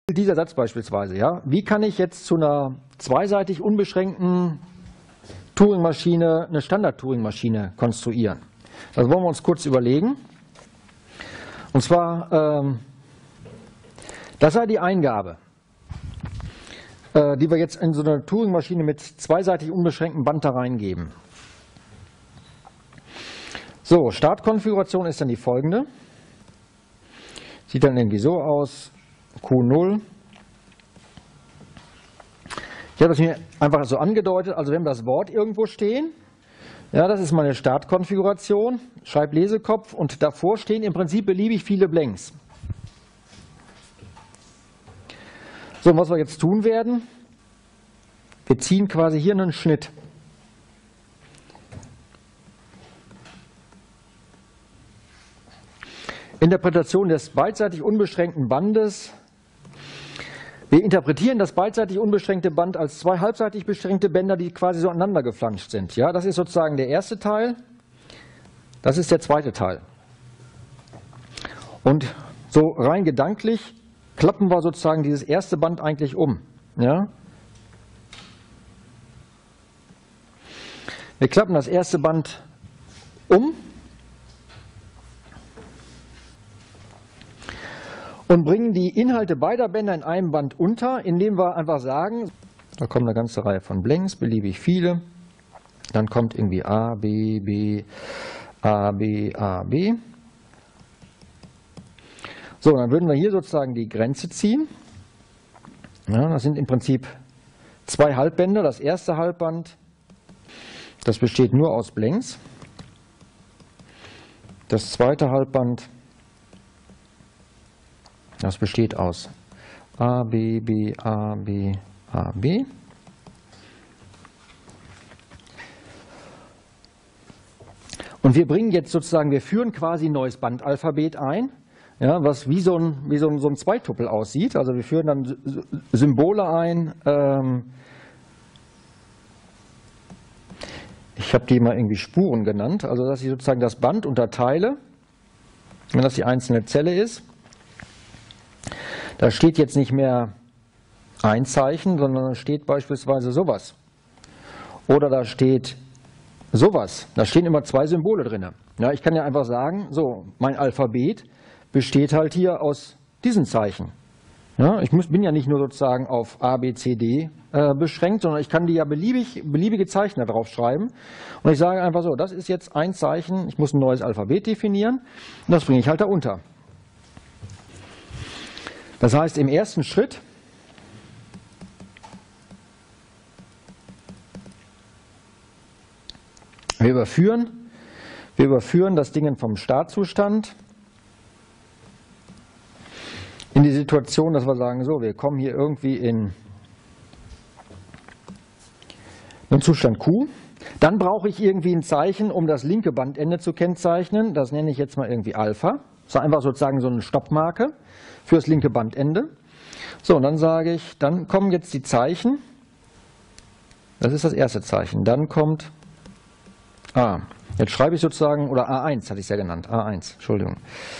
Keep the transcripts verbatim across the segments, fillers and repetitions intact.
Dieser Satz beispielsweise, ja, wie kann ich jetzt zu einer zweiseitig unbeschränkten Turing-Maschine eine Standard-Turing-Maschine konstruieren? Das wollen wir uns kurz überlegen. Und zwar, ähm, das sei die Eingabe, äh, die wir jetzt in so eine Turing-Maschine mit zweiseitig unbeschränktem Band da reingeben. So, Startkonfiguration ist dann die folgende. Sieht dann irgendwie so aus. Q null. Ich habe das mir einfach so angedeutet, also wenn wir das Wort irgendwo stehen, ja, das ist meine Startkonfiguration, Schreiblesekopf und davor stehen im Prinzip beliebig viele Blanks. So, und was wir jetzt tun werden, wir ziehen quasi hier einen Schnitt. Interpretation des beidseitig unbeschränkten Bandes. Wir interpretieren das beidseitig unbeschränkte Band als zwei halbseitig beschränkte Bänder, die quasi so aneinander geflanscht sind. Ja, das ist sozusagen der erste Teil, das ist der zweite Teil. Und so rein gedanklich klappen wir sozusagen dieses erste Band eigentlich um. Ja? Wir klappen das erste Band um und bringen die Inhalte beider Bänder in einem Band unter, indem wir einfach sagen, da kommt eine ganze Reihe von Blanks, beliebig viele, dann kommt irgendwie A, B, B, A, B, A, B. So, dann würden wir hier sozusagen die Grenze ziehen. Ja, das sind im Prinzip zwei Halbbänder. Das erste Halbband, das besteht nur aus Blanks. Das zweite Halbband, das besteht aus A, B, B, A, B, A, B. Und wir bringen jetzt sozusagen, wir führen quasi ein neues Bandalphabet ein, ja, was wie so ein, wie so ein, so ein Zweituppel aussieht. Also wir führen dann Symbole ein. Ähm, ich habe die mal irgendwie Spuren genannt, also dass ich sozusagen das Band unterteile, wenn das die einzelne Zelle ist. Da steht jetzt nicht mehr ein Zeichen, sondern da steht beispielsweise sowas. Oder da steht sowas. Da stehen immer zwei Symbole drin. Ja, ich kann ja einfach sagen, so, mein Alphabet besteht halt hier aus diesen Zeichen. Ja, ich muss, bin ja nicht nur sozusagen auf A, B, C, D äh, beschränkt, sondern ich kann die ja beliebig, beliebige Zeichen da drauf schreiben. Und ich sage einfach so, das ist jetzt ein Zeichen, ich muss ein neues Alphabet definieren und das bringe ich halt da unter. Das heißt, im ersten Schritt wir überführen, wir überführen das Ding vom Startzustand in die Situation, dass wir sagen, so, wir kommen hier irgendwie in einen Zustand Q. Dann brauche ich irgendwie ein Zeichen, um das linke Bandende zu kennzeichnen. Das nenne ich jetzt mal irgendwie Alpha. Das ist einfach sozusagen so eine Stoppmarke für das linke Bandende. So, und dann sage ich, dann kommen jetzt die Zeichen. Das ist das erste Zeichen. Dann kommt A. Jetzt schreibe ich sozusagen, oder A eins hatte ich es ja genannt. A eins, Entschuldigung.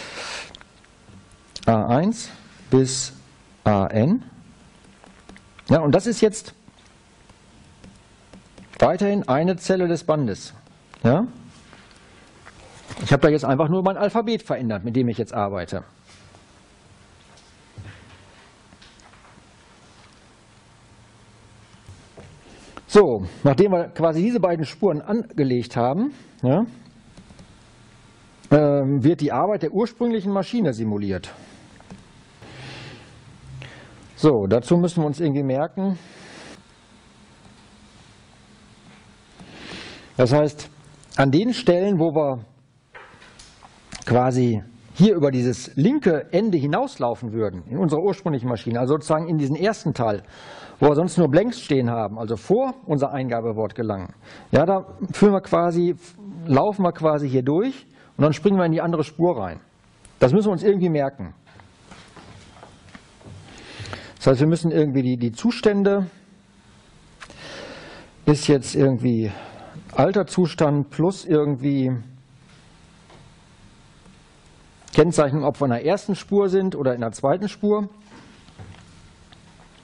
A eins bis A N. Ja, und das ist jetzt weiterhin eine Zelle des Bandes. Ja? Ich habe da jetzt einfach nur mein Alphabet verändert, mit dem ich jetzt arbeite. So, nachdem wir quasi diese beiden Spuren angelegt haben, ja, äh, wird die Arbeit der ursprünglichen Maschine simuliert. So, dazu müssen wir uns irgendwie merken, das heißt, an den Stellen, wo wir quasi hier über dieses linke Ende hinauslaufen würden, in unserer ursprünglichen Maschine, also sozusagen in diesen ersten Teil, wo wir sonst nur Blanks stehen haben, also vor unser Eingabewort gelangen, ja, da führen wir quasi, laufen wir quasi hier durch und dann springen wir in die andere Spur rein. Das müssen wir uns irgendwie merken. Das heißt, wir müssen irgendwie die, die Zustände, ist jetzt irgendwie alter Zustand plus irgendwie Kennzeichnung, ob wir in der ersten Spur sind oder in der zweiten Spur.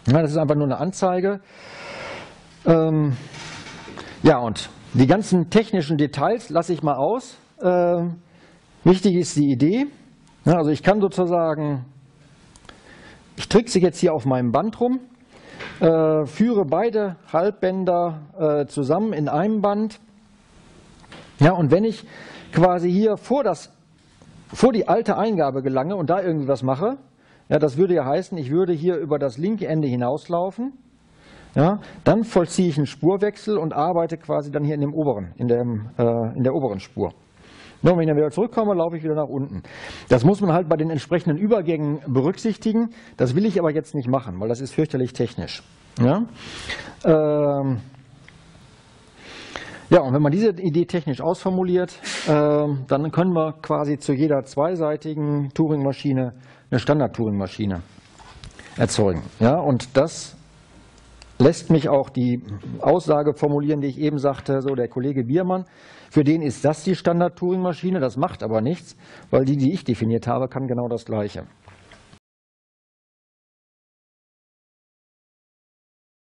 Ja, das ist einfach nur eine Anzeige. Ähm, ja, und die ganzen technischen Details lasse ich mal aus. Ähm, wichtig ist die Idee. Ja, also ich kann sozusagen, ich trickse jetzt hier auf meinem Band rum, äh, führe beide Halbbänder äh, zusammen in einem Band. Ja, und wenn ich quasi hier vor, das, vor die alte Eingabe gelange und da irgendwas mache, ja, das würde ja heißen, ich würde hier über das linke Ende hinauslaufen. Ja, dann vollziehe ich einen Spurwechsel und arbeite quasi dann hier in, dem oberen, in, dem, äh, in der oberen Spur. Ja, und wenn ich dann wieder zurückkomme, laufe ich wieder nach unten. Das muss man halt bei den entsprechenden Übergängen berücksichtigen. Das will ich aber jetzt nicht machen, weil das ist fürchterlich technisch. Ja, ähm ja, und wenn man diese Idee technisch ausformuliert, äh, dann können wir quasi zu jeder zweiseitigen Turing-Maschine eine Standard-Turing-Maschine erzeugen. Ja, und das lässt mich auch die Aussage formulieren, die ich eben sagte, so der Kollege Biermann, für den ist das die Standard-Turing-Maschine, das macht aber nichts, weil die, die ich definiert habe, kann genau das Gleiche.